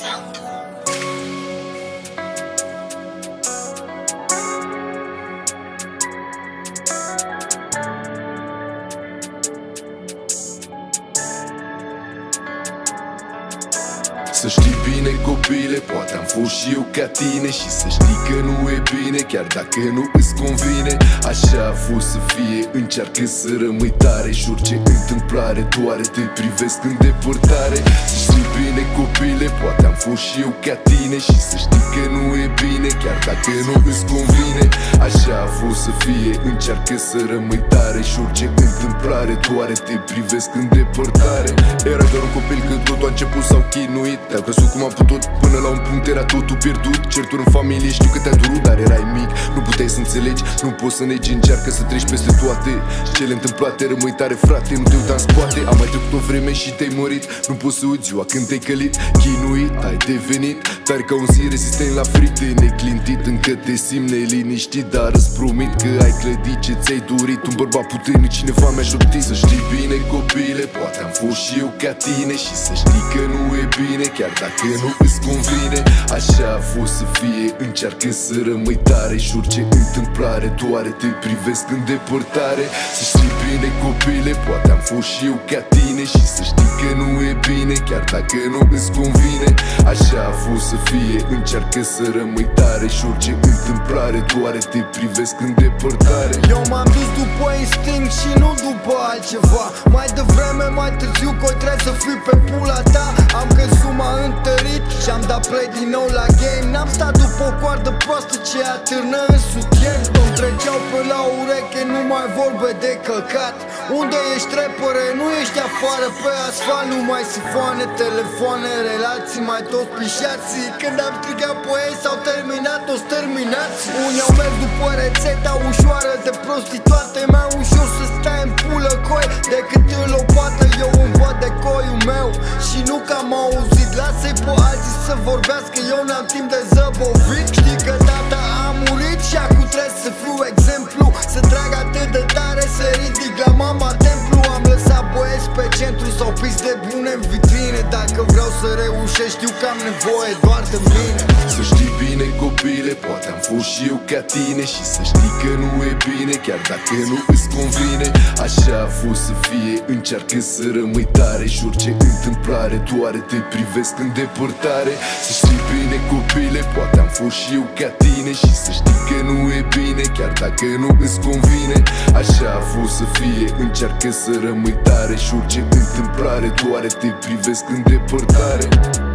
Să știi bine, copile, poate am fost și eu ca tine. Și să știi că nu e bine, chiar dacă nu îți convine. Așa a fost să fie, încearcă să rămâi tare. Și orice întâmplare doare, te privesc în depărtare. Să știi bine, copile, poate am fost și eu ca tine. Și să știi că nu e bine, chiar dacă nu îți convine. Așa a fost să fie, încearcă să rămâi tare. Și orice întâmplare doare, te privesc în depărtare. Era doar un copil când totul a început, s-au chinuit. Te-au crescut cum am putut, până la un punct era totul pierdut. Certuri în familie, știu că te-a durut, dar erai mic, nu puteai să înțelegi. Nu poți să negi, încearcă să treci peste toate. Și cele întâmplate, rămâi tare, frate, nu te uita în spate. Am mai trecut o vreme și te-ai mărit. Nu poți să uiți ziua când te-ai călit. Chinuit, ai devenit tare ca un zi rezistent la frite. Neclintit, încă te simți neliniștit, dar îți promit că ai clădit ce ți-ai dorit. Un bărbat puternic, cineva mi-a șoptit. Să știi bine, copile, poate am fost și eu ca tine. Și să știi că nu e bine, chiar dacă nu îți convine. Așa a fost să fie, încearcă să rămâi tare. Și orice întâmplare doare, te privesc în depărtare. Să știi bine, copile, poate am fost și eu ca tine. Și să știi că nu e bine, chiar dacă nu îți convine. Așa a fost să fie, încearcă să rămâi tare. Și orice întâmplare doare, te privesc în depărtare. Eu m-am dus după instinct și nu după altceva. Mai devreme, mai târziu, că trebuie să fii pe pula ta. Am căzut, m-a întărit și-am dat play din nou la game. N-am stat după o coardă proastă ce atârnă în sutien. Îmi treceau pe la ureche numai vorbe de căcat. Unde ești, repere? Nu ești afară pe asfalt. Nu mai sifoane, telefoane, relații, mai toți plișații. Când am strigat pe ei s-au terminat, toți terminați. Unii au mers după rețeta ușoară de prostituate. Mai ușor să stai în pulă coi decât în lopată. Eu îmi văd de coiul meu și nu că am auzit. Lasă-i pe alții să vorbească, eu n-am timp de zăbovit. Știi că tata a murit și acum trebuie să fiu exemplu. Să trag atât de tare, să ridic la mama templu. Am lăsat băieți pe centru sau pis de bune în vitrine. Dacă vreau să reușesc, știu că am nevoie doar de mine. Să știi bine, copile, poate am fost și eu ca tine. Și să știi că nu e bine, chiar dacă nu îți convine. Așa a fost să fie, încearcă să rămâi tare. Și orice întâmplare doare, te privesc în depărtare. Să știi bine, copile, poate am fost și eu ca tine. Și să știi că nu e bine, chiar dacă nu îți convine. Așa a fost să fie, încearcă să rămâi tare. Și orice întâmplare doare, te privesc în depărtare.